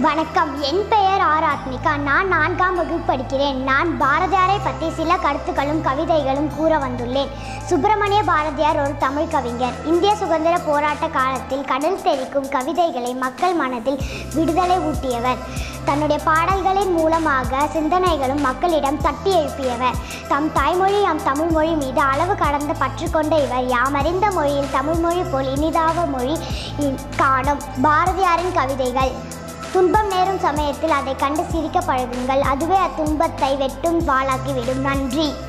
வணக்கம், என் பெயர் R.Aathmika. நான் 4ஆம் வகுப்பு படிக்கிறேன். நான் பாரதியாரை பற்றி சில கருத்துக்களும் கவிதைகளும் கூற வந்துள்ளேன். சுப்பிரமணிய பாரதியார் ஒரு தமிழ் கவிஞர். இந்திய சுதந்திர போராட்ட காலத்தில் கடல் தெறிக்கும் கவிதைகளை மக்கள் மனதில் விடுதலை ஊட்டியவர். தன்னுடைய பாடல்களின் மூலமாக சிந்தனைகளும் மக்களிடம் தட்டி எழுப்பியவர். தம் தாய்மொழி தமிழ் மொழி மீது அளவு கடந்த பற்று கொண்ட இவர் யாமறிந்த மொழியில் தமிழ் மொழி போல் இனிதாக மொழி காணும். பாரதியாரின் கவிதைகள்: துன்பம் நேரும் சமயத்தில் அதை கண்டு சிரிக்க பழகுங்கள், அதுவே அத்துன்பத்தை வெட்டும் வாளாக்கிவிடும். நன்றி.